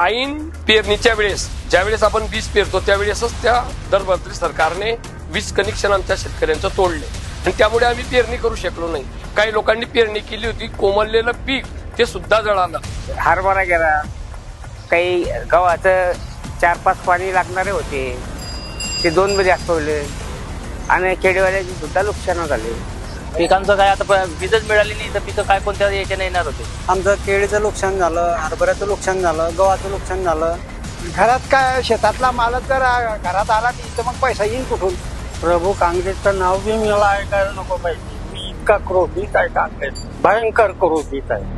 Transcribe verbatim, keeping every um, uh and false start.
ऐन पेरणीच्या वेळेस ज्यावेळेस आपण बीज पेरतो त्यावेळेसच त्या दरवर्षी सरकारने वीज कनेक्शन आमच्या शेतकऱ्यांचं तोडले आणि त्यामुळे आम्ही पेरणी करू शकलो नाही। काही लोकांनी पेरणी केली होती, कोमललेलं पीक ते सुद्धा जळालं। हरभरा गेला, काही गव्हाचं चार पाच पाणी लागणारे होते ते दोन मध्ये असवले आणि खेडेवाल्याची सुद्धा नुकसान झाले। पिकांचं काय आता वीजच मिळाली नाही तर पिकं काय कोणत्या याच्याने येणार होते। आमचं केळीचं नुकसान झालं, हरभऱ्याचं नुकसान झालं, गव्हाचं नुकसान झालं। घरात काय शेतातला मालक जर घरात आला तर मग पैसा येईल कुठून। प्रभू काँग्रेसचं नाव बी मला ऐकायला नको पाहिजे। मी इतका क्रोधित आहे, काँग्रेस भयंकर क्रोधित आहे।